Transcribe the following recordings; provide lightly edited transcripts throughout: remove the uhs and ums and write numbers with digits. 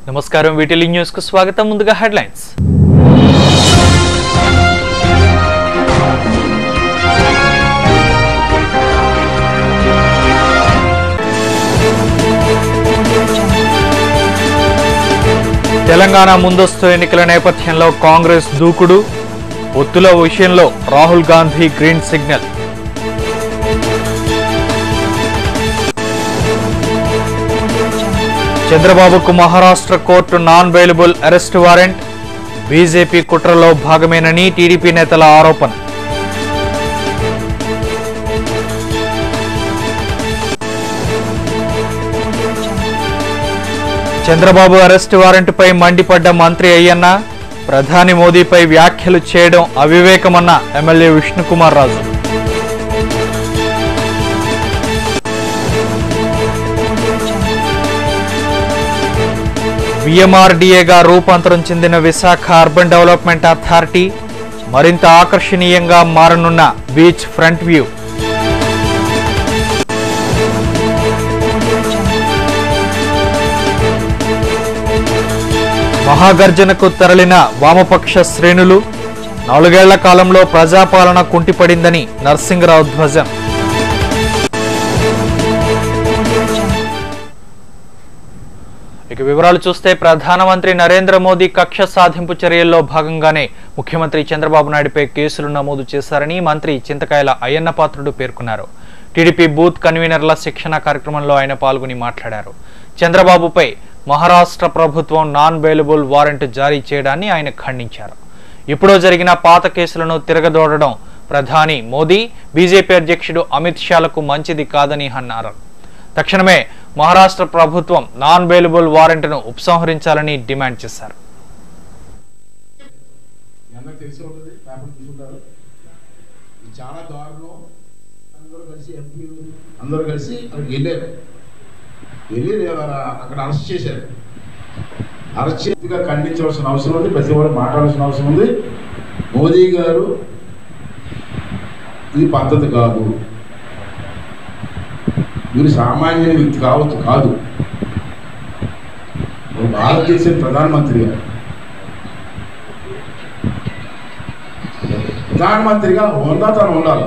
నమస్కారం వీటిలి న్యూస్ కు స్వాగతం ముందుగా హెడ్లైన్స్ తెలంగాణ ముందస్తు ఎన్నికల నేపథ్యంలో కాంగ్రెస్ దూకుడు ఒత్తుల విషయంలో రాహుల్ గాంధీ గ్రీన్ సిగ్నల్ చంద్రబాబుకు Maharashtra court non bailable arrest warrant BJP కుట్రలో భాగమేనని టీడీపీ నేతల ఆరోపణ చంద్రబాబు అరెస్ట్ వారెంట్పై మండిపడ్డ మంత్రి అయ్యన్న ప్రధాని మోదీపై వ్యాఖ్యలు చేయడం అవివేకమన్న ఎమ్మెల్యే విష్ణుకుమార్ రాజు విఎంఆర్డీఏగా రూపాంతరం చెందిన విశాఖ అర్బన్ డెవలప్మెంట్ అథారిటీ మరింత ఆకర్షణీయంగా మారనున్న బీచ్ ఫ్రంట్ వ్యూ మహాగర్జనకు తరలిన వామపక్ష శ్రేణులు 4 ఏళ్ల కాలంలో ప్రజాపాలన కుంటిపడిందని నరసింగరావు ధ్వజం ఇక వివరాలు చూస్తే ప్రధానమంత్రి నరేంద్ర మోదీ కక్ష సాధింపు చర్యల్లో భాగంగానే ముఖ్యమంత్రి చంద్రబాబు నాయుడుపై కేసులు నమోదు చేశారని మంత్రి చింతకాయల అయ్యన్న పాత్రుడు పేర్కొన్నారు. టీడీపీ బూత్ కన్వీనర్ల శిక్షణ కార్యక్రమంలో ఆయన పాల్గొని మాట్లాడారు. చంద్రబాబుపై మహారాష్ట్ర ప్రభుత్వం నాన్ బెయిలబుల్ వారెంట్ జారీ చేయడాన్ని ఆయన ఖండించారు. ఇప్పుడో జరిగిన పాత కేసులను తిరగదోడడం ప్రధాని మోదీ బీజేపీ అధ్యక్షుడు అమిత్ షాలకు మంచిది కాదని అన్నారు. తక్షణమే మహారాష్ట్ర ప్రభుత్వం నాన్ బెయిలబుల్ వారెంట్ను ఉపసంహరించాలని డిమాండ్ చేశారు. అక్కడ అరెస్ట్ చేశారు. అరెస్ట్ చేతిగా ఖండించవలసిన అవసరం ఉంది, ప్రతి ఒక్కరు మాట్లాడాల్సిన అవసరం ఉంది. మోదీ గారు ఇది పద్ధతి కాదు, మీరు సామాన్య వ్యక్తి కాదు, భారతదేశ ప్రధానమంత్రిగా హోందాతనం ఉండాలి.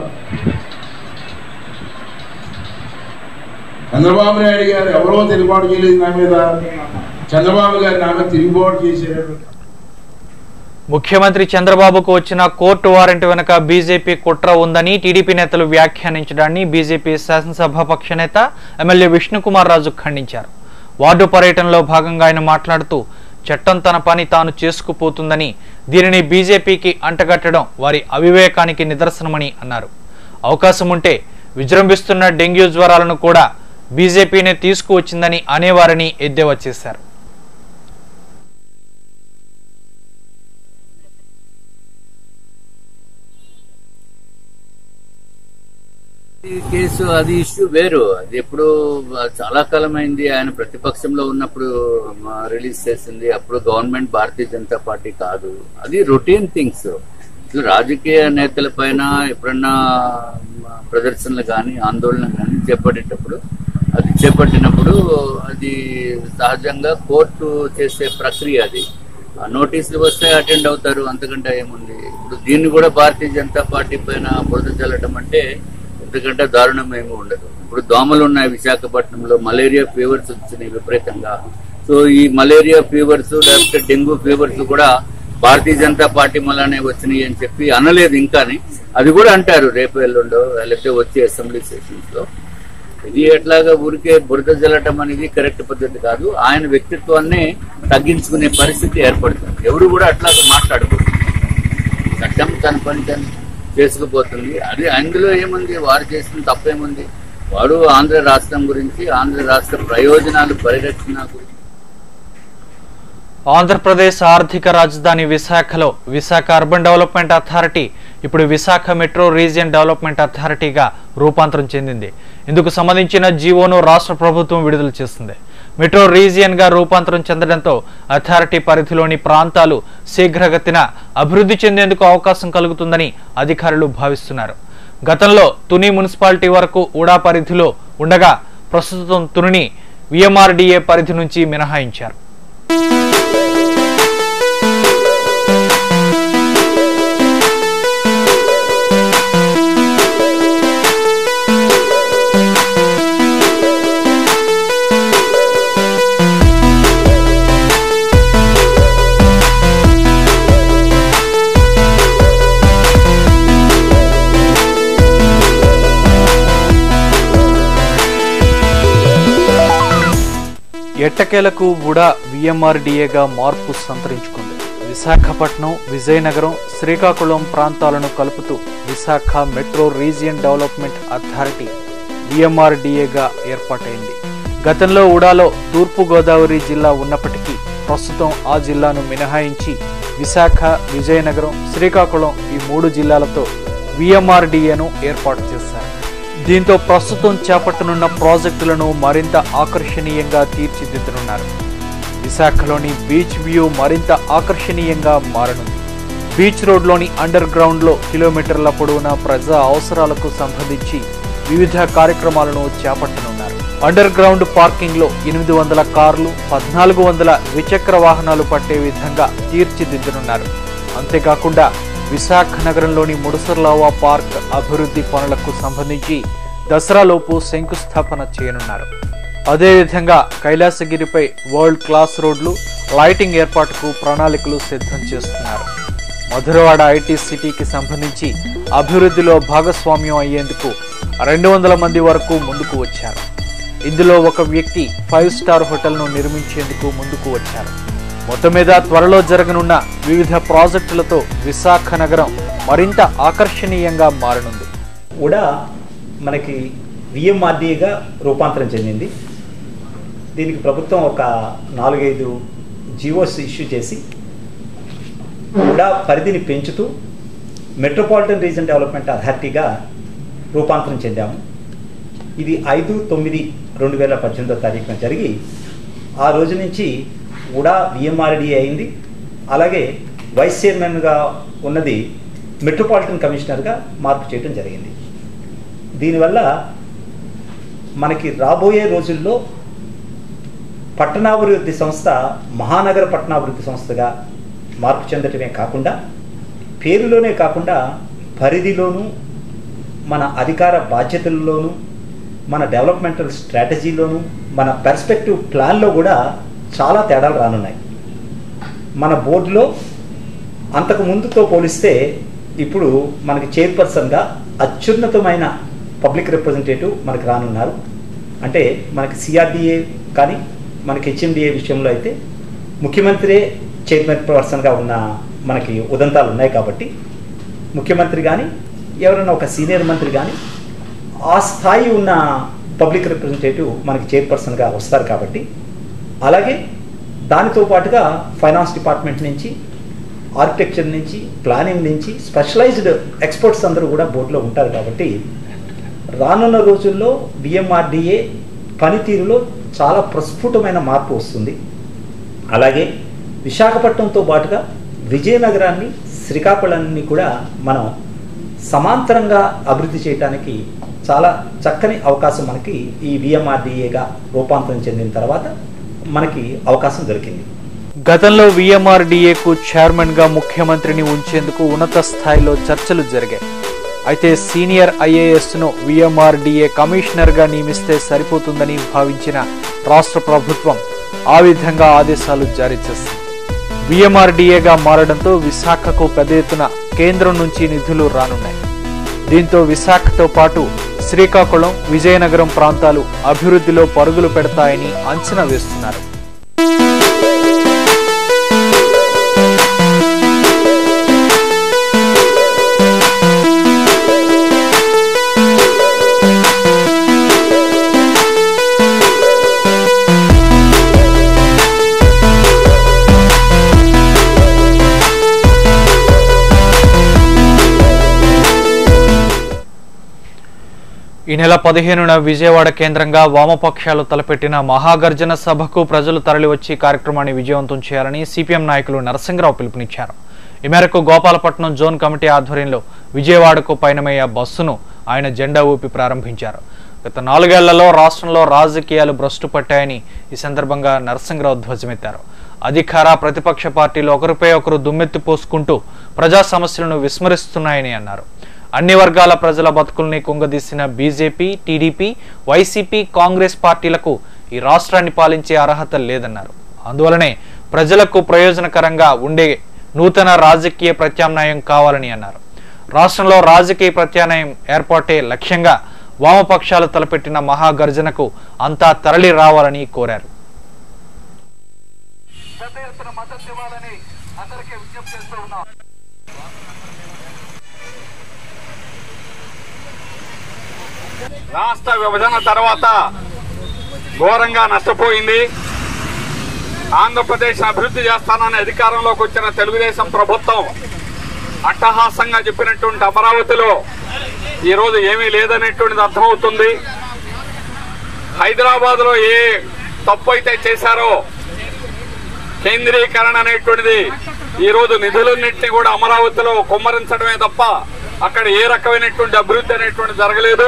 చంద్రబాబు నాయుడు గారు ఎవరో తిరుగుబాటు చేయలేదు నా మీద, చంద్రబాబు గారు నా మీద తిరుగుబాటు చేశారు. ముఖ్యమంత్రి చంద్రబాబుకు వచ్చిన కోర్టు వారెంట్ వెనుక బీజేపీ కుట్ర ఉందని టీడీపీ నేతలు వ్యాఖ్యానించడాన్ని బీజేపీ శాసనసభాపక్ష నేత ఎమ్మెల్యే విష్ణుకుమార్ రాజు ఖండించారు. వార్డు పర్యటనలో భాగంగా ఆయన మాట్లాడుతూ చట్టం తన పని తాను చేసుకుపోతుందని, దీనిని బీజేపీకి అంటగట్టడం వారి అవివేకానికి నిదర్శనమని అన్నారు. అవకాశం ఉంటే విజృంభిస్తున్న డెంగ్యూ జ్వరాలను కూడా బీజేపీనే తీసుకువచ్చిందని అనేవారని ఎద్దేవా చేశారు. కేసు అది ఇష్యూ వేరు, అది ఎప్పుడు చాలా కాలం అయింది. ఆయన ప్రతిపక్షంలో ఉన్నప్పుడు రిలీజ్ చేసింది. అప్పుడు గవర్నమెంట్ భారతీయ జనతా పార్టీ కాదు. అది రొటీన్ థింగ్స్. రాజకీయ నేతల పైన ఎప్పుడన్నా ప్రదర్శనలు కానీ ఆందోళన కానీ చేపట్టినప్పుడు అది సహజంగా కోర్టు చేసే ప్రక్రియ. అది నోటీసులు వస్తే అటెండ్ అవుతారు, అంతకంటే ఏముంది. ఇప్పుడు దీన్ని కూడా భారతీయ జనతా పార్టీ పైన బురద చల్లడం అంటే ఎందుకంటే దారుణం ఏమీ ఉండదు. ఇప్పుడు దోమలు ఉన్నాయి విశాఖపట్నంలో, మలేరియా ఫీవర్స్ వచ్చినాయి విపరీతంగా. సో ఈ మలేరియా ఫీవర్స్ లేకపోతే డెంగ్యూ ఫీవర్స్ కూడా భారతీయ జనతా పార్టీ వల్లనే వచ్చినాయి అని చెప్పి అనలేదు ఇంకాని. అది కూడా అంటారు రేపు ఎల్లుండో లేకపోతే వచ్చే అసెంబ్లీ సెషన్స్ లో. ఇది ఎట్లాగా ఊరికే బురద జల్లటం అనేది కరెక్ట్ పద్ధతి కాదు. ఆయన వ్యక్తిత్వాన్ని తగ్గించుకునే పరిస్థితి ఏర్పడుతుంది. ఎవరు కూడా అట్లాగా మాట్లాడకూడదు. చట్టం తన పని తను చేసుకుపోతుంది. అది అందులో ఏముంది, వారు చేసిన తప్పేముంది. వారు ఆంధ్ర రాష్ట్రం గురించి, ఆంధ్ర రాష్ట్ర ప్రయోజనాలు పరిరక్షణ గురించి. ఆంధ్రప్రదేశ్ ఆర్థిక రాజధాని విశాఖలో విశాఖ అర్బన్ డెవలప్మెంట్ అథారిటీ ఇప్పుడు విశాఖ మెట్రో రీజియన్ డెవలప్మెంట్ అథారిటీగా రూపాంతరం చెందింది. ఇందుకు సంబంధించిన జీవోను రాష్ట్ర ప్రభుత్వం విడుదల చేసింది. మెట్రో రీజియన్ గా రూపాంతరం చెందడంతో అథారిటీ పరిధిలోని ప్రాంతాలు శీఘ్రగతిన అభివృద్ధి చెందేందుకు అవకాశం కలుగుతుందని అధికారులు భావిస్తున్నారు. గతంలో తుని మున్సిపాలిటీ వరకు ఉడా పరిధిలో ఉండగా ప్రస్తుతం తునిని విఎంఆర్డీఏ పరిధి నుంచి మినహాయించారు. ఎట్టకేలకు కూడా విఎంఆర్డీఏగా మార్పు సంతరించుకుంది. విశాఖపట్నం, విజయనగరం, శ్రీకాకుళం ప్రాంతాలను కలుపుతూ Visakha metro region development authority విఎంఆర్డీఏగా ఏర్పాటైంది. గతంలో ఉడాలో తూర్పు గోదావరి జిల్లా ఉన్నప్పటికీ ప్రస్తుతం ఆ జిల్లాను మినహాయించి విశాఖ, విజయనగరం, శ్రీకాకుళం ఈ 3 జిల్లాలతో విఎంఆర్డీఏను ఏర్పాటు చేశారు. దీంతో ప్రస్తుతం చేపట్టనున్న ప్రాజెక్టులను మరింత ఆకర్షణీయంగా తీర్చిదిద్దనున్నారు. విశాఖలోని బీచ్ వ్యూ మరింత ఆకర్షణీయంగా మారనుంది. బీచ్ రోడ్లోని అండర్ గ్రౌండ్లో కిలోమీటర్ల పొడవున ప్రజా అవసరాలకు సంబంధించి వివిధ కార్యక్రమాలను చేపట్టనున్నారు. అండర్ గ్రౌండ్ పార్కింగ్లో 800 కార్లు, 1400 ద్విచక్ర వాహనాలు పట్టే విధంగా తీర్చిదిద్దనున్నారు. అంతేకాకుండా విశాఖ నగరంలోని ముడసర్లావా పార్క్ అభివృద్ధి పనులకు సంబంధించి దసరాలోపు శంకుస్థాపన చేయనున్నారు. అదేవిధంగా కైలాసగిరిపై వరల్డ్ క్లాస్ రోడ్లు, లైటింగ్ ఏర్పాటుకు ప్రణాళికలు సిద్ధం చేస్తున్నారు. మధురవాడ ఐటీ సిటీకి సంబంధించి అభివృద్ధిలో భాగస్వామ్యం అయ్యేందుకు 200 మంది వరకు ముందుకు వచ్చారు. ఇందులో ఒక వ్యక్తి 5 స్టార్ హోటల్ను నిర్మించేందుకు ముందుకు వచ్చారు. మొత్తం మీద త్వరలో జరగనున్న వివిధ ప్రాజెక్టులతో విశాఖ నగరం మరింత ఆకర్షణీయంగా మారనుంది. కూడా మనకి విఎంఆర్డీఏగా రూపాంతరం చెందింది. దీనికి ప్రభుత్వం ఒక 4-5 జీవోస్ ఇష్యూ చేసి కూడా పరిధిని పెంచుతూ మెట్రోపాలిటన్ రీజన్ డెవలప్మెంట్ అథారిటీగా రూపాంతరం చెందాము. ఇది 5/9/2018 జరిగి ఆ రోజు నుంచి కూడా విఎంఆర్డీఏ అయింది. అలాగే వైస్ చైర్మన్గా ఉన్నది మెట్రోపాలిటన్ కమిషనర్గా మార్పు చేయడం జరిగింది. దీనివల్ల మనకి రాబోయే రోజుల్లో పట్టణాభివృద్ధి సంస్థ మహానగర పట్టణాభివృద్ధి సంస్థగా మార్పు చెందటమే కాకుండా పేరులోనే కాకుండా పరిధిలోనూ మన అధికార బాధ్యతల్లోనూ మన డెవలప్మెంటల్ స్ట్రాటజీలోనూ మన పర్స్పెక్టివ్ ప్లాన్లో కూడా చాలా తేడాలు రానున్నాయి. మన బోర్డులో అంతకు ముందుతో పోలిస్తే ఇప్పుడు మనకి చైర్పర్సన్గా అత్యున్నతమైన పబ్లిక్ రిప్రజెంటేటివ్ మనకు రానున్నారు. అంటే మనకి సిఆర్డీఏ కానీ మనకి హెచ్ఎండిఏ విషయంలో అయితే ముఖ్యమంత్రే చైర్మన్ పర్సన్గా ఉన్న మనకి ఉదంతాలు ఉన్నాయి. కాబట్టి ముఖ్యమంత్రి కానీ ఎవరైనా ఒక సీనియర్ మంత్రి కానీ ఆ స్థాయి ఉన్న పబ్లిక్ రిప్రజెంటేటివ్ మనకి చైర్పర్సన్గా వస్తారు. కాబట్టి అలాగే దానితో పాటుగా ఫైనాన్స్ డిపార్ట్మెంట్ నుంచి, ఆర్కిటెక్చర్ నుంచి, ప్లానింగ్ నుంచి స్పెషలైజ్డ్ ఎక్స్పర్ట్స్ అందరూ కూడా బోర్డులో ఉంటారు. కాబట్టి రానున్న రోజుల్లో విఎంఆర్డీఏ పనితీరులో చాలా ప్రస్ఫుటమైన మార్పు వస్తుంది. అలాగే విశాఖపట్నంతో పాటుగా విజయనగరాన్ని, శ్రీకాకుళాన్ని కూడా మనం సమాంతరంగా అభివృద్ధి చేయడానికి చాలా చక్కని అవకాశం మనకి ఈ విఎంఆర్డీఏగా రూపాంతరం చెందిన తర్వాత మనకి అవకాశం దొరికింది. గతంలో విఎంఆర్డీఏకు చైర్మన్గా ముఖ్యమంత్రిని ఉంచేందుకు ఉన్నత స్థాయిలో చర్చలు జరిగాయి. అయితే సీనియర్ ఐఏఎస్ను విఎంఆర్డీఏ కమిషనర్గా నియమిస్తే సరిపోతుందని భావించిన రాష్ట్ర ప్రభుత్వం ఆ విధంగా ఆదేశాలు జారీ చేసింది. విఎంఆర్డీఏగా మారడంతో విశాఖకు పెద్ద ఎత్తున కేంద్రం నుంచి నిధులు రానున్నాయి. దీంతో విశాఖతో పాటు శ్రీకాకుళం, విజయనగరం ప్రాంతాలు అభివృద్ధిలో పరుగులు పెడతాయని అంచనా వేస్తున్నారు. ఈ నెల 15న విజయవాడ కేంద్రంగా వామపక్షాలు తలపెట్టిన మహాగర్జన సభకు ప్రజలు తరలివచ్చి కార్యక్రమాన్ని విజయవంతం చేయాలని సిపిఎం నాయకులు నరసింగరావు పిలుపునిచ్చారు. ఈ మేరకు గోపాలపట్నం జోన్ కమిటీ ఆధ్వర్యంలో విజయవాడకు పయనమయ్యే బస్సును ఆయన జెండా ఊపి ప్రారంభించారు. గత 4 ఏళ్లలో రాష్ట్రంలో రాజకీయాలు భ్రష్టు పట్టాయని ఈ సందర్భంగా నరసింగరావు ధ్వజమెత్తారు. అధికార ప్రతిపక్ష పార్టీలు ఒకరిపై ఒకరు దుమ్మెత్తి పోసుకుంటూ ప్రజా సమస్యలను విస్మరిస్తున్నాయని అన్నారు. అన్ని వర్గాల ప్రజల బతుకుల్ని కుంగదీసిన బీజేపీ, టీడీపీ, వైసీపీ, కాంగ్రెస్ పార్టీలకు ఈ రాష్ట్రాన్ని పాలించే అర్హత లేదన్నారు. అందువలనే ప్రజలకు ప్రయోజనకరంగా ఉండే నూతన రాజకీయ ప్రత్యామ్నాయం కావాలని అన్నారు. రాష్ట్రంలో రాజకీయ ప్రత్యామ్నాయం ఏర్పాటే లక్ష్యంగా వామపక్షాలు తలపెట్టిన మహాగర్జనకు అంతా తరలి రావాలని కోరారు. పెద్ద ఎత్తున మద్దతు ఇవ్వాలని అందరికీ విజ్ఞప్తి చేస్తూ ఉన్నాం. రాష్ట్ర విభజన తర్వాత ఘోరంగా నష్టపోయింది. ఆంధ్రప్రదేశ్ అభివృద్ధి చేస్తానని అధికారంలోకి వచ్చిన తెలుగుదేశం ప్రభుత్వం అట్టహాసంగా చెప్పినటువంటి అమరావతిలో ఈరోజు ఏమీ లేదనేటువంటిది అర్థమవుతుంది. హైదరాబాద్లో ఏ తప్పు అయితే చేశారో కేంద్రీకరణ అనేటువంటిది ఈరోజు నిధులన్నింటినీ కూడా అమరావతిలో కుమ్మరించడమే తప్ప అక్కడ ఏ రకమైనటువంటి అభివృద్ధి అనేటువంటిది జరగలేదు.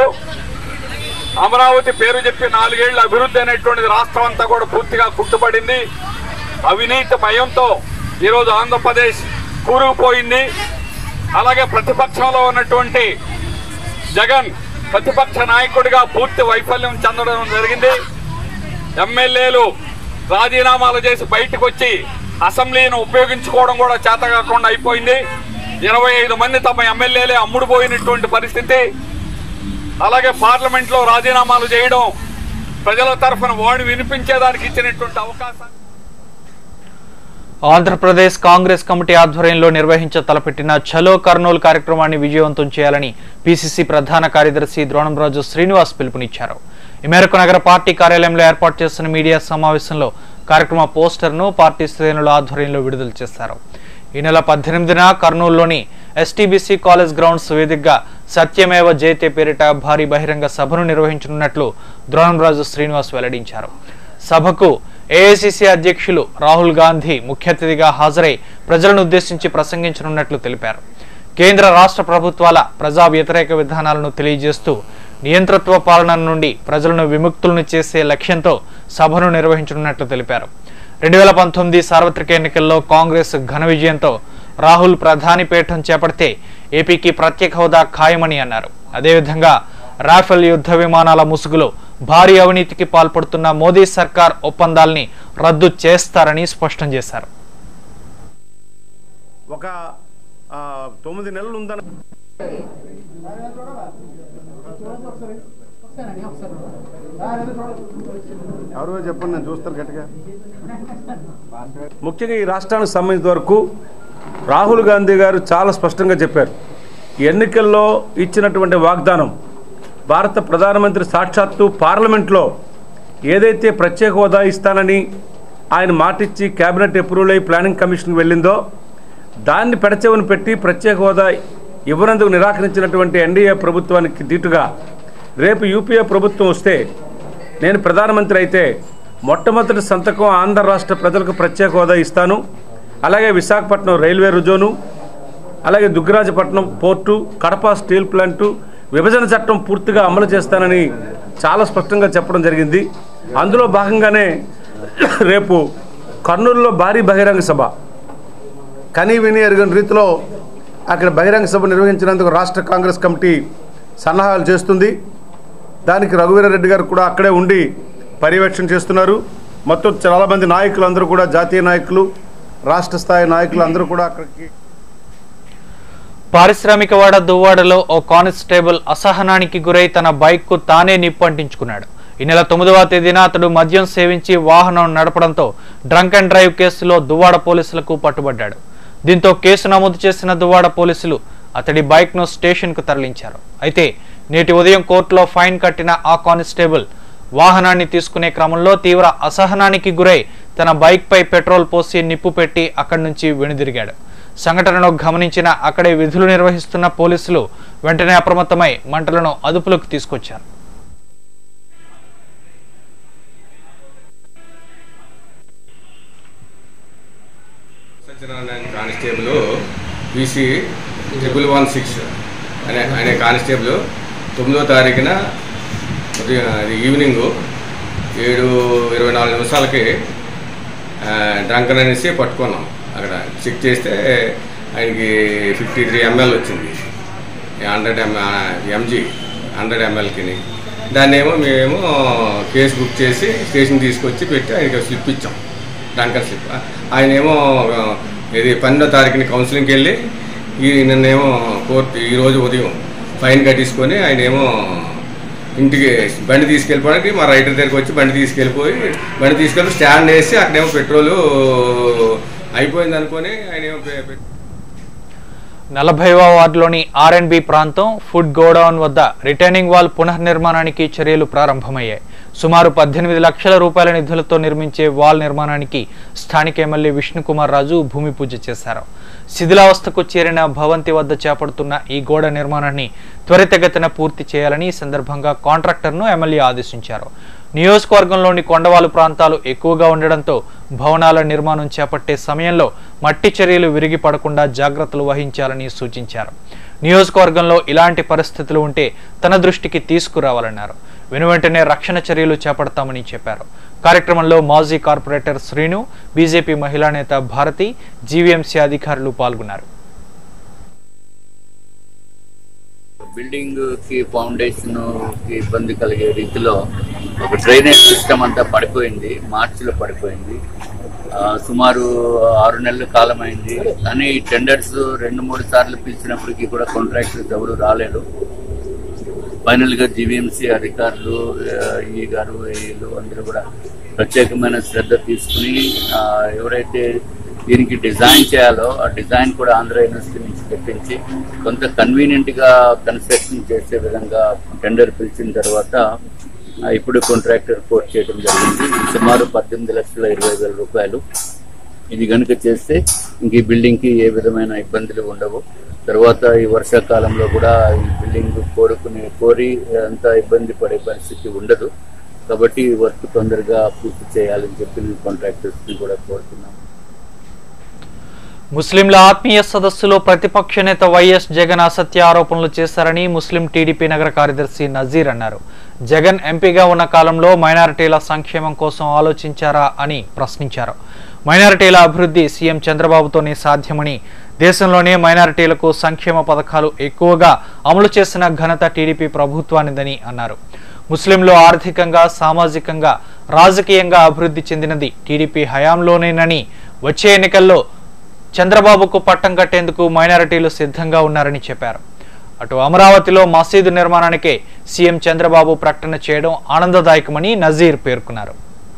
అమరావతి పేరు చెప్పి 4 ఏళ్ల అభివృద్ధి అనేటువంటిది రాష్ట్రం అంతా కూడా పూర్తిగా కుట్టుబడింది. అవినీతి భయంతో ఈరోజు ఆంధ్రప్రదేశ్ కూరుకుపోయింది. అలాగే ప్రతిపక్షంలో ఉన్నటువంటి జగన్ ప్రతిపక్ష నాయకుడిగా పూర్తి వైఫల్యం చెందడం జరిగింది. ఎమ్మెల్యేలు రాజీనామాలు చేసి బయటకు వచ్చి అసెంబ్లీని ఉపయోగించుకోవడం కూడా చేతకాకుండా అయిపోయింది. 25 మంది తమ ఎమ్మెల్యేలే అమ్ముడుపోయినటువంటి పరిస్థితి. అలాగే పార్లమెంట్ లో రాజీనామాలు చేయడం, ప్రజల తరఫున వాడు వినిపించేదానికి ఇచ్చినటువంటి అవకాశం. ఆంధ్రప్రదేశ్ కాంగ్రెస్ కమిటీ ఆధ్వర్యంలో నిర్వహించ తలపెట్టిన చలో కర్నూలు కార్యక్రమాన్ని విజయవంతం చేయాలని పిసిసి ప్రధాన కార్యదర్శి ద్రోణంరాజు శ్రీనివాస్ పిలుపునిచ్చారు. ఈ మేరకు నగర పార్టీ కార్యాలయంలో ఏర్పాటు చేసిన మీడియా సమావేశంలో కార్యక్రమ పోస్టర్ను పార్టీ శ్రేణుల ఆధ్వర్యంలో విడుదల చేశారు. ఈ నెల 18న కర్నూలులోని ఎస్టీబీసీ కాలేజ్ గ్రౌండ్స్ వేదికగా సత్యమేవ జయతే పేరిట భారీ బహిరంగ సభను నిర్వహించనున్నట్లు ద్రోణంరాజు శ్రీనివాస్ వెల్లడించారు. సభకు ఏఐసిసి అధ్యక్షులు రాహుల్ గాంధీ ముఖ్య అతిథిగా హాజరై ప్రజలను ఉద్దేశించి ప్రసంగించనున్నట్లు తెలిపారు. కేంద్ర రాష్ట్ర ప్రభుత్వాల ప్రజా వ్యతిరేక విధానాలను తెలియజేస్తూ నియంతృత్వ పాలన నుండి ప్రజలను విముక్తులను చేసే లక్ష్యంతో సభను నిర్వహించనున్నట్లు తెలిపారు. 2019 సార్వత్రిక ఎన్నికల్లో కాంగ్రెస్ ఘన విజయంతో రాహుల్ ప్రధాని పీఠం చేపడితే ఏపీకి ప్రత్యేక హోదా ఖాయమని అన్నారు. అదేవిధంగా రాఫెల్ యుద్ధ విమానాల ముసుగులో భారీ అవినీతికి పాల్పడుతున్న మోదీ సర్కార్ ఒప్పందాల్ని రద్దు చేస్తారని స్పష్టం చేశారు. ఒక 9 నెలలు ఉందని ఎవరో చెప్పండి, నేను చూస్తాను గట్టిగా. ముఖ్యంగా ఈ రాష్ట్రానికి సంబంధించిన వరకు రాహుల్ గాంధీ గారు చాలా స్పష్టంగా చెప్పారు. ఎన్నికల్లో ఇచ్చినటువంటి వాగ్దానం భారత ప్రధానమంత్రి సాక్షాత్తు పార్లమెంట్లో ఏదైతే ప్రత్యేక హోదా ఇస్తానని ఆయన మాటిచ్చి కేబినెట్ అప్రూవల్ అయ్యి ప్లానింగ్ కమిషన్కి వెళ్ళిందో దాన్ని పెడచెవిని పెట్టి ప్రత్యేక హోదా ఇవ్వనందుకు నిరాకరించినటువంటి ఎన్డీఏ ప్రభుత్వానికి దీటుగా రేపు యూపీఏ ప్రభుత్వం వస్తే నేను ప్రధానమంత్రి అయితే మొట్టమొదటి సంతకం ఆంధ్ర రాష్ట్ర ప్రజలకు ప్రత్యేక హోదా ఇస్తాను. అలాగే విశాఖపట్నం రైల్వే రుజోను, అలాగే Dugarajapatnam port, Kadapa steel plant, విభజన చట్టం పూర్తిగా అమలు చేస్తానని చాలా స్పష్టంగా చెప్పడం జరిగింది. అందులో భాగంగానే రేపు కర్నూలులో భారీ బహిరంగ సభ కనీ విని ఎరుగని రీతిలో అక్కడ బహిరంగ సభ నిర్వహించినందుకు రాష్ట్ర కాంగ్రెస్ కమిటీ సన్నాహాలు చేస్తుంది. దానికి రఘువీరారెడ్డి గారు కూడా అక్కడే ఉండి పర్యవేక్షణ చేస్తున్నారు. మొత్తం చాలామంది నాయకులు అందరూ కూడా, జాతీయ నాయకులు, రాష్ట్ర స్థాయి నాయకులు అందరూ కూడా అక్కడికి. పారిశ్రామికవాడ దువ్వాడలో ఓ కానిస్టేబుల్ అసహనానికి గురై తన బైక్కు తానే నిప్పంటించుకున్నాడు. ఈ నెల 9వ తేదీన అతడు మద్యం సేవించి వాహనం నడపడంతో డ్రంక్ అండ్ డ్రైవ్ కేసులో దువ్వాడ పోలీసులకు పట్టుబడ్డాడు. దీంతో కేసు నమోదు చేసిన దువ్వాడ పోలీసులు అతడి బైక్ను స్టేషన్కు తరలించారు. అయితే నేటి ఉదయం కోర్టులో ఫైన్ కట్టిన ఆ కానిస్టేబుల్ వాహనాన్ని తీసుకునే క్రమంలో తీవ్ర అసహనానికి గురై తన బైక్పై పెట్రోల్ పోసి నిప్పు పెట్టి అక్కడి నుంచి వెనుదిరిగాడు. సంఘటనను గమనించిన అక్కడే విధులు నిర్వహిస్తున్న పోలీసులు వెంటనే అప్రమత్తమై మంటలను అదుపులోకి తీసుకొచ్చారు. కానిస్టేబుల్ బీసీ 116 అనే కానిస్టేబుల్ 9వ తారీఖున ఈవినింగ్ 7:24 డ్రంకన్ అనేసి పట్టుకున్నాం. అక్కడ చెక్ చేస్తే ఆయనకి 53 ml వచ్చింది, 100 mg 100 mlకి. దాన్ని ఏమో మేము కేసు బుక్ చేసి స్టేషన్ తీసుకొచ్చి పెట్టి ఆయనకి స్లిప్ ఇచ్చాం, డ్రంకన్ స్లిప్. ఆయన ఏమో ఇది 12వ తారీఖుని కౌన్సిలింగ్కి వెళ్ళి నిన్నేమో కోర్టు ఈరోజు ఉదయం ఫైన్ కట్టించుకొని ఆయన ఏమో ఇంటికి బండి తీసుకెళ్ళిపోవడానికి మా రైటర్ దగ్గరికి వచ్చి బండి తీసుకెళ్ళి స్టాండ్ వేసి అక్కడేమో పెట్రోలు అయిపోయింది అనుకొని ఆయన ఏమో 40వ వార్డులోని R&B ప్రాంతం ఫుడ్ గోడౌన్ వద్ద రిటైనింగ్ వాల్ పునర్నిర్మాణానికి చర్యలు ప్రారంభమయ్యాయి. సుమారు 18 లక్షల రూపాయల నిధులతో నిర్మించే వాల్ నిర్మాణానికి స్థానిక ఎమ్మెల్యే విష్ణుకుమార్ రాజు భూమి పూజ చేశారు. శిథిలావస్థకు చేరిన భవంతి వద్ద చేపడుతున్న ఈ గోడ నిర్మాణాన్ని త్వరితగతిన పూర్తి చేయాలని ఈ సందర్భంగా కాంట్రాక్టర్ను ఎమ్మెల్యే ఆదేశించారు. నియోజకవర్గంలోని కొండవాలు ప్రాంతాలు ఎక్కువగా ఉండడంతో భవనాల నిర్మాణం చేపట్టే సమయంలో మట్టి చర్యలు విరిగి పడకుండా జాగ్రత్తలు వహించాలని సూచించారు. నియోజకవర్గంలో ఇలాంటి పరిస్థితులు ఉంటే తన దృష్టికి తీసుకురావాలన్నారు. వెనువెంటనే రక్షణ చర్యలు చేపడతామని చెప్పారు. కార్యక్రమంలో మాజీ కార్పొరేటర్ శ్రీను, బీజేపీ మహిళా నేత భారతి, జీవీఎంసీ అధికారులు పాల్గొన్నారు. బిల్డింగ్ కి ఫౌండేషన్ కి ఇబ్బంది కలిగే రీతిలో ఒక డ్రైనేజ్ సిస్టమ్ అంతా పడిపోయింది. మార్చిలో పడిపోయింది. సుమారు 6 నెలల కాలం అయింది. కానీ టెండర్స్ 2-3 సార్లు పిలిచినప్పటికీ కూడా కాంట్రాక్టర్స్ ఎవరు రాలేదు. ఫైనల్ గా జీవీఎంసీ అధికారులు, ఈ గారు, వీళ్ళు అందరూ కూడా ప్రత్యేకమైన శ్రద్ధ తీసుకుని ఎవరైతే దీనికి డిజైన్ చేయాలో ఆ డిజైన్ కూడా ఆంధ్ర యూనివర్సిటీ నుంచి తెప్పించి కొంత కన్వీనియంట్ గా కన్స్ట్రక్షన్ చేసే విధంగా టెండర్ పిలిచిన తర్వాత ఇప్పుడు కాంట్రాక్టర్ కోట్ చేయడం జరిగింది. సుమారు 18,20,000 రూపాయలు. ఇది కనుక చేస్తే ఇంక ఈ బిల్డింగ్ కి ఏ విధమైన ఇబ్బందులు ఉండవు. తర్వాత ఈ వర్షాకాలంలో కూడా ఈ బిల్డింగ్ కోరి అంత ఇబ్బంది పడే పరిస్థితి ఉండదు. కాబట్టి వర్క్ తొందరగా పూర్తి చేయాలని చెప్పి కాంట్రాక్టర్స్ ని కూడా కోరుతున్నాం. ముస్లింల ఆత్మీయ సదస్సులో ప్రతిపక్ష నేత వైఎస్ జగన్ అసత్య ఆరోపణలు చేశారని ముస్లిం టీడీపీ నగర కార్యదర్శి నజీర్ అన్నారు. జగన్ ఎంపీగా ఉన్న కాలంలో మైనారిటీల సంక్షేమం కోసం ఆలోచించారా అని ప్రశ్నించారు. మైనారిటీల అభివృద్ధి సీఎం చంద్రబాబుతోనే సాధ్యమని, దేశంలోనే మైనారిటీలకు సంక్షేమ పథకాలు ఎక్కువగా అమలు చేసిన ఘనత టీడీపీ ప్రభుత్వానిదని అన్నారు. ముస్లింలు ఆర్థికంగా, సామాజికంగా, రాజకీయంగా అభివృద్ధి చెందినది టీడీపీ హయాంలోనేనని, వచ్చే ఎన్నికల్లో చంద్రబాబుకు పట్టం కట్టేందుకు మైనారిటీలు సిద్ధంగా ఉన్నారని చెప్పారు. అటు అమరావతిలో మసీదు నిర్మాణానికే సీఎం చంద్రబాబు ప్రకటన చేయడం ఆనందదాయకమని నజీర్ పేర్కొన్నారు.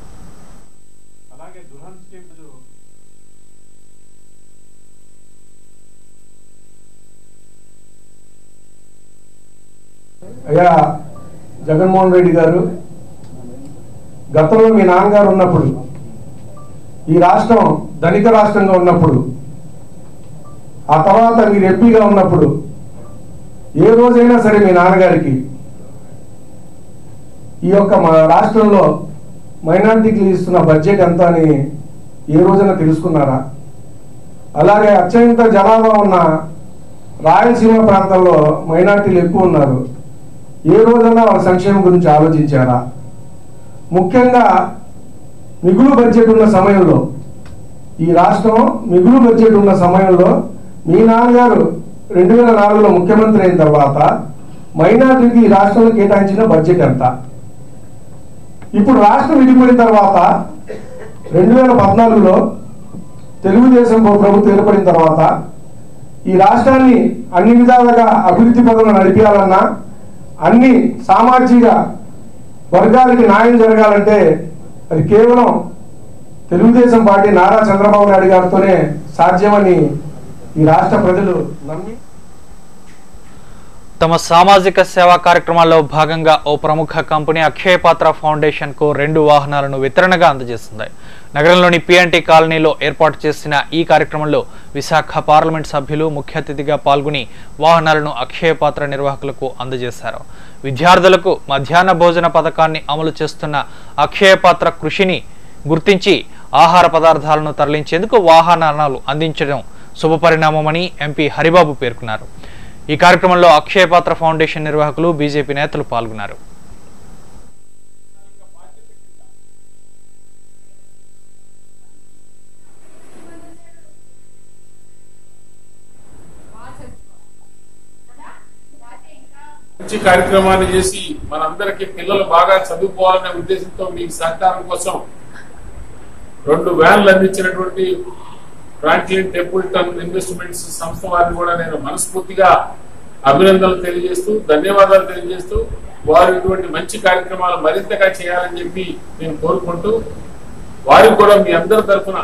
అయ్యా జగన్మోహన్ రెడ్డి గారు, గతంలో మీ నాన్నగారు ఉన్నప్పుడు, ఈ రాష్ట్రం ధనిక రాష్ట్రంగా ఉన్నప్పుడు, ఆ తర్వాత మీరు ఎంపీగా ఉన్నప్పుడు ఏ రోజైనా సరే మీ నాన్నగారికి ఈ యొక్క మా రాష్ట్రంలో మైనారిటీకి ఇస్తున్న బడ్జెట్ ఎంత అని ఏ రోజైనా తెలుసుకున్నారా? అలాగే అత్యంత జనాభా ఉన్న రాయలసీమ ప్రాంతంలో మైనారిటీలు ఎక్కువ ఉన్నారు. ఏ రోజైనా వాళ్ళ సంక్షేమం గురించి ఆలోచించారా? ముఖ్యంగా మిగులు బడ్జెట్ ఉన్న సమయంలో, ఈ రాష్ట్రం మిగులు బడ్జెట్ ఉన్న సమయంలో మీ నాన్నగారు 2004లో ముఖ్యమంత్రి అయిన తర్వాత మైనారిటీకి ఈ రాష్ట్రంలో కేటాయించిన బడ్జెట్ ఎంత? ఇప్పుడు రాష్ట్రం విడిపోయిన తర్వాత 2014లో తెలుగుదేశం ప్రభుత్వం ఏర్పడిన తర్వాత ఈ రాష్ట్రాన్ని అన్ని విధాలుగా అభివృద్ధి పదంలో నడిపించాలన్నా, అన్ని సామాజిక వర్గాలకి న్యాయం జరగాలంటే అది కేవలం తెలుగుదేశం పార్టీ నారా చంద్రబాబు నాయుడు గారితోనే సాధ్యమని ఈ రాష్ట్ర ప్రజలు నమ్మి తమ సామాజిక సేవా కార్యక్రమాల్లో భాగంగా ఓ ప్రముఖ కంపెనీ అక్షయ పాత్ర ఫౌండేషన్ కు 2 వాహనాలను వితరణగా అందజేసింది. నగరంలోని పిఎన్టీ కాలనీలో ఏర్పాటు చేసిన ఈ కార్యక్రమంలో విశాఖ పార్లమెంట్ సభ్యులు ముఖ్య అతిథిగా పాల్గొని వాహనాలను అక్షయ పాత్ర నిర్వాహకులకు అందజేశారు. విద్యార్థులకు మధ్యాహ్న భోజన పథకాన్ని అమలు చేస్తున్న అక్షయ పాత్ర కృషిని గుర్తించి ఆహార పదార్థాలను తరలించేందుకు వాహనాలు అందించడం శుభపరిణామమని ఎంపీ హరిబాబు పేర్కొన్నారు. ఈ కార్యక్రమంలో అక్షయ పాత్ర ఫౌండేషన్ నిర్వాహకులు, బీజేపీ నేతలు పాల్గొన్నారు. మంచి కార్యక్రమాన్ని చేసి మనందరికీ పిల్లలు బాగా చదువుకోవాలనే ఉద్దేశంతో మీ సహకారం కోసం 2 వ్యాన్లు అందించినటువంటి ఫ్రాంక్లిన్ టెంపుల్టన్ ఇన్వెస్ట్మెంట్స్ సంస్థ వారిని కూడా నేను మనస్ఫూర్తిగా అభినందనలు తెలియజేస్తూ ధన్యవాదాలు తెలియజేస్తూ వారు ఇటువంటి మంచి కార్యక్రమాలు మరింతగా చేయాలని చెప్పి నేను కోరుకుంటూ వారికి కూడా మీ అందరి తరఫున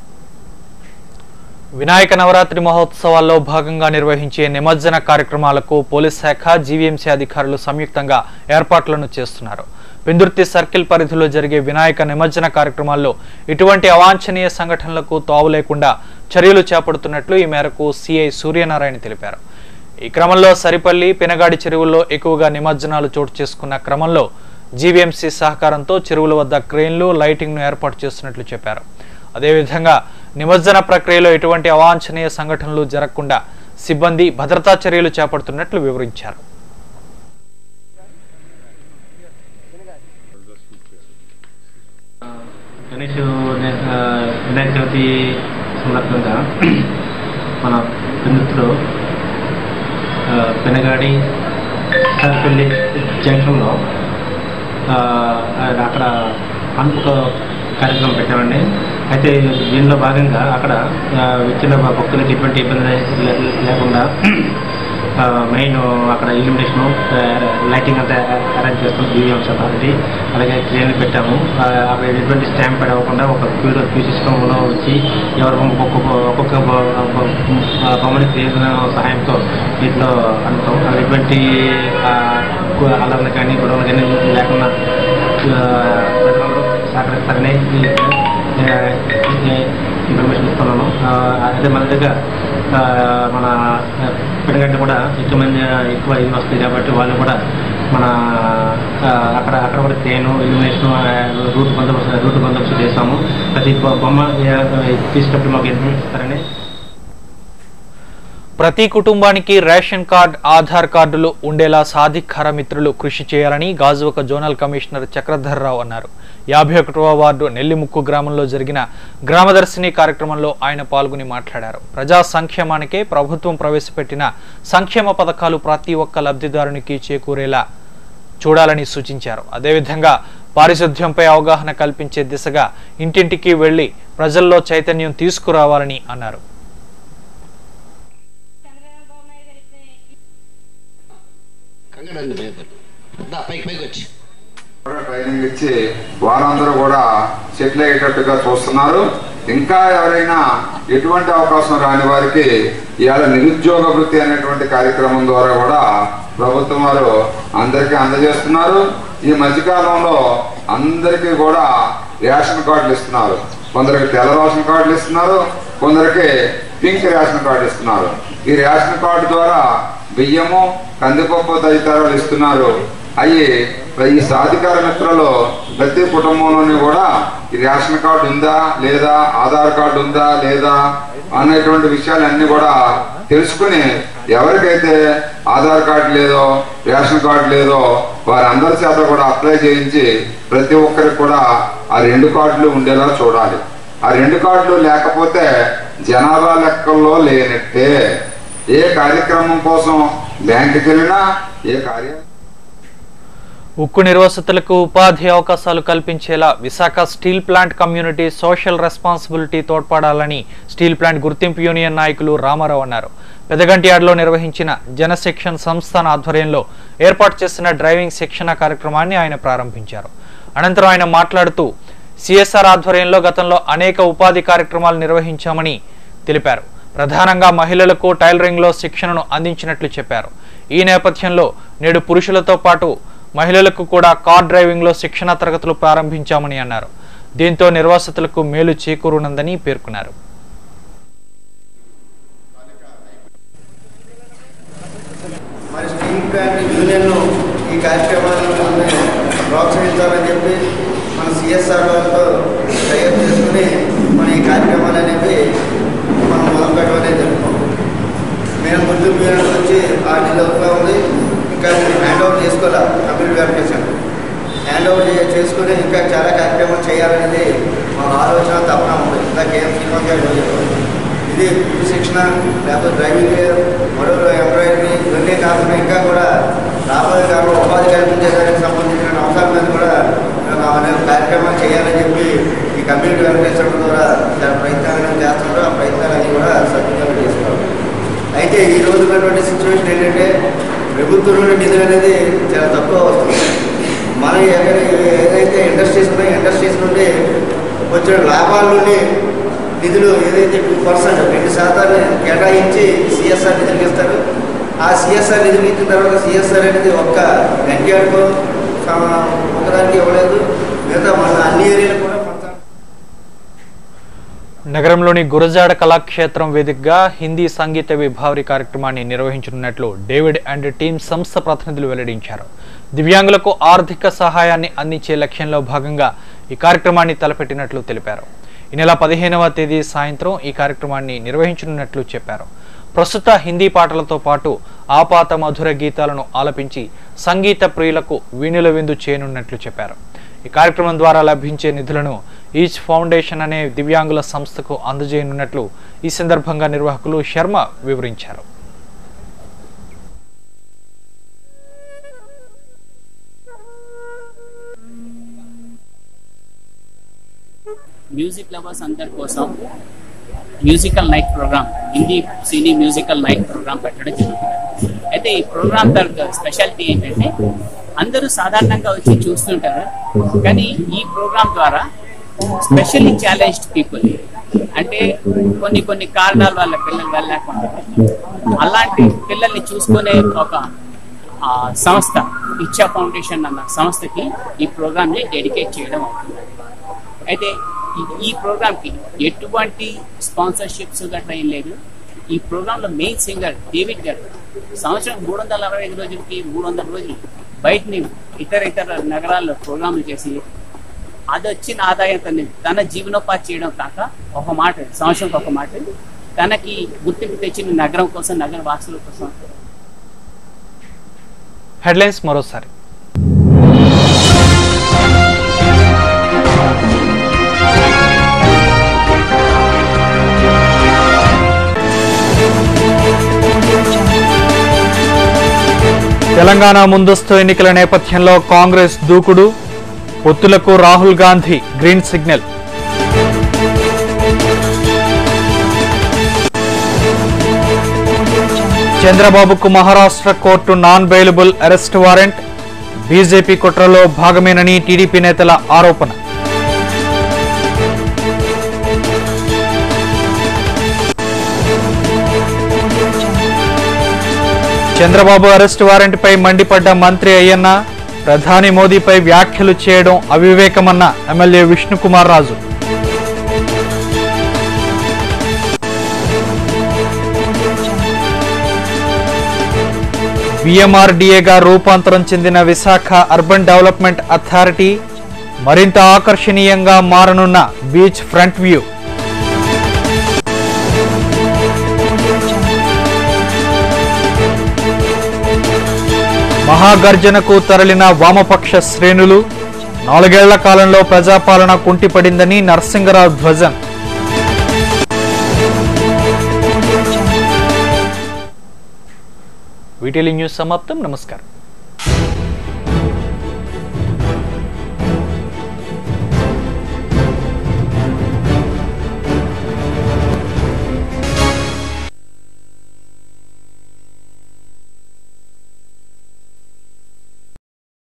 వినాయక నవరాత్రి మహోత్సవాల్లో భాగంగా నిర్వహించే నిమజ్జన కార్యక్రమాలకు పోలీస్ శాఖ జీవీఎంసీ అధికారులు సంయుక్తంగా ఏర్పాట్లను చేస్తున్నారు. పెందుర్తి సర్కిల్ పరిధిలో జరిగే వినాయక నిమజ్జన కార్యక్రమాల్లో ఇటువంటి అవాంఛనీయ సంఘటనలకు తావు లేకుండా చర్యలు చేపడుతున్నట్లు ఈ మేరకు సిఐ సూర్యనారాయణ తెలిపారు. ఈ క్రమంలో సరిపల్లి పెనగాడి చెరువుల్లో ఎక్కువగా నిమజ్జనాలు చోటు చేసుకున్న క్రమంలో జీవీఎంసీ సహకారంతో చెరువుల వద్ద క్రేన్లు లైటింగ్ ను ఏర్పాటు చేస్తున్నట్లు చెప్పారు. అదేవిధంగా నిమజ్జన ప్రక్రియలో ఎటువంటి అవాంఛనీయ సంఘటనలు జరగకుండా సిబ్బంది భద్రతా చర్యలు చేపడుతున్నట్లు వివరించారు. వినాయక చవితి సందర్భంగా మన పెందుర్తిలో పెనగాడి సర్పల్లి జంక్షన్లో అక్కడ అనుక కార్యక్రమం పెట్టామండి. అయితే దీనిలో భాగంగా అక్కడ వచ్చిన భక్తులకు ఎటువంటి ఇబ్బంది లేకుండా మెయిన్ అక్కడ ఇల్యూమినేషను లైటింగ్ అంతా అరేంజ్ చేస్తాం జీవీఎంసీ అథారిటీ. అలాగే క్రేన్లు పెట్టాము. అక్కడ ఎటువంటి స్టాంప్ పెడ్ అవ్వకుండా ఒక క్యూ సిస్టంలో వచ్చి ఎవరు ఒక్కొక్క బొమ్మని క్రేన్ సహాయంతో వీటిలో అనుతాం. అది ఎటువంటి అల్లర్లు కానీ గొడవలు కానీ లేకుండా ప్రజలందరూ సహకరిస్తారని ఇన్ఫర్మేషన్ ఇస్తున్నాను. అదే మాదిరిగా మన పెనగంట కూడా ఎక్కువ ఇది వస్తుంది కాబట్టి వాళ్ళు కూడా మన అక్కడ కూడా ట్రైను ఇల్యూమినేషన్ రూట్ బందోబస్తు చేస్తాము. ప్రతి బొమ్మ తీసుకెళ్ళి మాకు ఇన్ఫర్మేషన్ ఇస్తారని. ప్రతి కుటుంబానికి రేషన్ కార్డ్ ఆధార్ కార్డులు ఉండేలా సాధికార మిత్రులు కృషి చేయాలని గాజువాక జోనల్ కమిషనర్ చక్రధర్రావు అన్నారు. 51వ వార్డు నెల్లిముక్కు గ్రామంలో జరిగిన గ్రామదర్శిని కార్యక్రమంలో ఆయన పాల్గొని మాట్లాడారు. ప్రజా సంక్షేమానికే ప్రభుత్వం ప్రవేశపెట్టిన సంక్షేమ పథకాలు ప్రతి ఒక్క లబ్ధిదారునికి చేకూరేలా చూడాలని సూచించారు. అదేవిధంగా పారిశుధ్యంపై అవగాహన కల్పించే దిశగా ఇంటింటికి వెళ్లి ప్రజల్లో చైతన్యం తీసుకురావాలని అన్నారు. ట్రైనింగ్ ఇచ్చి వారందరూ కూడా సెటిల్ అయ్యేటట్టుగా చూస్తున్నారు. ఇంకా ఎవరైనా ఎటువంటి అవకాశం రాని వారికి ఇవాళ నిరుద్యోగ వృత్తి అనేటువంటి కార్యక్రమం ద్వారా కూడా ప్రభుత్వం వారు అందరికీ అందజేస్తున్నారు. ఈ మధ్యకాలంలో అందరికీ కూడా రేషన్ కార్డులు ఇస్తున్నారు. కొందరికి తెల్ల రేషన్ కార్డులు ఇస్తున్నారు, కొందరికి పింక్ రేషన్ కార్డు ఇస్తున్నారు. ఈ రేషన్ కార్డు ద్వారా బియ్యము, కందిపప్పు తదితరాలు ఇస్తున్నారు. అవి ఈ సాధికార మిత్రులు ప్రతి కుటుంబంలోని కూడా ఈ రేషన్ కార్డు ఉందా లేదా, ఆధార్ కార్డు ఉందా లేదా అనేటువంటి విషయాలన్నీ కూడా తెలుసుకుని ఎవరికైతే ఆధార్ కార్డు లేదో, రేషన్ కార్డు లేదో వారందరి చేత కూడా అప్లై చేయించి ప్రతి ఒక్కరికి కూడా ఆ 2 కార్డులు ఉండేలా చూడాలి. ఆ 2 కార్డులు లేకపోతే జనాభా లెక్కల్లో లేనట్టే. ఏ కార్యక్రమం కోసం బ్యాంకుకి వెళ్ళినా ఏ కార్యం ఉక్కు నిర్వాసితులకు ఉపాధి అవకాశాలు కల్పించేలా Visakha steel plant community social responsibility తోడ్పడాలని స్టీల్ ప్లాంట్ గుర్తింపు యూనియన్ నాయకులు రామారావు అన్నారు. పెదగంటియాడలో నిర్వహించిన జనశిక్షణ సంస్థాన ఆధ్వర్యంలో ఏర్పాటు చేసిన డ్రైవింగ్ శిక్షణ కార్యక్రమాన్ని ఆయన ప్రారంభించారు. అనంతరం ఆయన మాట్లాడుతూ సిఎస్ఆర్ ఆధ్వర్యంలో గతంలో అనేక ఉపాధి కార్యక్రమాలు నిర్వహించామని తెలిపారు. ప్రధానంగా మహిళలకు టైలరింగ్లో శిక్షణను అందించినట్లు చెప్పారు. ఈ నేపథ్యంలో నేడు పురుషులతో పాటు మహిళలకు కూడా కార్ డ్రైవింగ్లో శిక్షణ తరగతులు ప్రారంభించామని అన్నారు. దీంతో నిర్వాసితులకు మేలు చేకూరునందని పేర్కొన్నారు. మరి స్టీల్ ప్లాంట్ యూనియన్ను ఈ కార్యక్రమాలను ప్రోత్సహించాలని చెప్పి మన సిఎస్ఆర్ వాళ్ళతో తయారు చేసుకుని మన ఈ కార్యక్రమాలు అనేవి మనం మొదలుపెట్టడం అనేది జరుగుతాం. మేము గుర్తింపు యూనిట్ వచ్చి 6 నెలలు అవుతూ ఉంది. ఇంకా హ్యాండ్ ఓవర్ చేసుకోవాలి. కమ్యూనిటీ వెరిఫికేషన్ హ్యాండ్ ఓవర్ చేసుకుని ఇంకా చాలా కార్యక్రమాలు చేయాలనేది మన ఆలోచన తప్పన ఉంది. ఇంకా కేఎం శ్రీనివాస్ గారు చెప్పారు. ఇది వృత్తి శిక్షణ లేకపోతే డ్రైవింగ్, మరో ఎంబ్రాయిడరీ ఇవన్నీ కాకుండా ఇంకా కూడా రాబోయే కాలంలో ఉపాధి కల్పించేదానికి సంబంధించిన అంశాల మీద కూడా కార్యక్రమాలు చేయాలని చెప్పి ఈ కమ్యూనిటీ వెరిఫికేషన్ ద్వారా చాలా ప్రయత్నాలు చేస్తున్నారు. ఆ ప్రయత్నాలన్నీ కూడా సద్వినియోగం చేసుకోవాలి. అయితే ఈ రోజు ఉన్నటువంటి సిచ్యువేషన్ ఏంటంటే వచ్చిన లాభాల్లోనే నిధులు ఏదైతే 2% 2% కేటాయించి సిఎస్ఆర్ నిధులు ఇస్తారు. ఆ సిఎస్ఆర్ నిధులు ఇచ్చిన తర్వాత సిఎస్ఆర్ అనేది ఒక్క ఎన్టీఆర్కో ఒకదానికి ఇవ్వలేదు. మిగతా మన అన్ని ఏరియాలు కూడా నగరంలోని గురజాడ కళాక్షేత్రం వేదికగా హిందీ సంగీత విభావరి కార్యక్రమాన్ని నిర్వహించనున్నట్లు డేవిడ్ అండ్ టీమ్ సంస్థ ప్రతినిధులు వెల్లడించారు. దివ్యాంగులకు ఆర్థిక సహాయాన్ని అందించే లక్ష్యంలో భాగంగా ఈ కార్యక్రమాన్ని తలపెట్టినట్లు తెలిపారు. ఈ నెల 15వ తేదీ సాయంత్రం ఈ కార్యక్రమాన్ని నిర్వహించనున్నట్లు చెప్పారు. ప్రస్తుత హిందీ పాటలతో పాటు ఆపాత మధుర గీతాలను ఆలపించి సంగీత ప్రియులకు వీణుల విందు చేయనున్నట్లు చెప్పారు. ఈ కార్యక్రమం ద్వారా లభించే నిధులను ఈచ్ ఫౌండేషన్ అనే దివ్యాంగుల సంస్థకు అందజేయనున్నట్లు ఈ సందర్భంగా నిర్వాహకులు శర్మ వివరించారు. మ్యూజిక్ లవర్స్ అందరి కోసం musical night programme, Hindi cine musical night programme పెట్టడం జరుగుతుంది. అయితే ఈ ప్రోగ్రామ్ తరగతి స్పెషాలిటీ ఏంటంటే అందరూ సాధారణంగా వచ్చి చూస్తుంటారు, కానీ ఈ ప్రోగ్రామ్ ద్వారా స్పెషల్లీ ఛాలెంజ్డ్ పీపుల్, అంటే కొన్ని కారణాల వల్ల పిల్లలు వెళ్ళలేకుండా అలాంటి పిల్లల్ని చూసుకునే ఒక సంస్థ ఇచ్చా ఫౌండేషన్ అన్న సంస్థకి ఈ ప్రోగ్రామ్ని డెడికేట్ చేయడం అవుతుంది. అయితే ఈ ప్రోగ్రామ్కి ఎటువంటి స్పాన్సర్షిప్స్ గట్రా ఏం లేదు. ఈ ప్రోగ్రాంలో మెయిన్ సింగర్ డేవిడ్ గారు సంవత్సరం 365 రోజులకి 300 రోజులు బయటని ఇతర నగరాల్లో ప్రోగ్రాంలు చేసి అది వచ్చిన ఆదాయంతో తన జీవనోపాధి చేయడం కాక ఒక మాట సంవత్సరంకి ఒక మాట తనకి గుర్తింపు తెచ్చిన నగరం కోసం, నగర వాసుల కోసం. హెడ్లైన్స్ మరోసారి. తెలంగాణ ముందస్తు ఎన్నికల నేపథ్యంలో కాంగ్రెస్ దూకుడు, పొత్తులకు రాహుల్ గాంధీ గ్రీన్ సిగ్నల్. చంద్రబాబుకు Maharashtra court non bailable arrest warrant, BJP కుట్రలో భాగమేనని టీడీపీ నేతల ఆరోపణ. చంద్రబాబు అరెస్ట్ వారెంట్పై మండిపడ్డ మంత్రి అయ్యన్న, ప్రధాని మోదీపై వ్యాఖ్యలు చేయడం అవివేకమన్న ఎమ్మెల్యే విష్ణుకుమార్ రాజు. విఎంఆర్డీఏగా రూపాంతరం చెందిన విశాఖ అర్బన్ డెవలప్మెంట్ అథారిటీ మరింత ఆకర్షణీయంగా మారనున్న బీచ్ ఫ్రంట్ వ్యూ. మహాగర్జనకు తరలిన వామపక్ష శ్రేణులు, 4 ఏళ్ల కాలంలో ప్రజాపాలన కుంటిపడిందని నరసింగరావు ధ్వజం. వీటీవీ న్యూస్ సమాప్తం. నమస్కారం.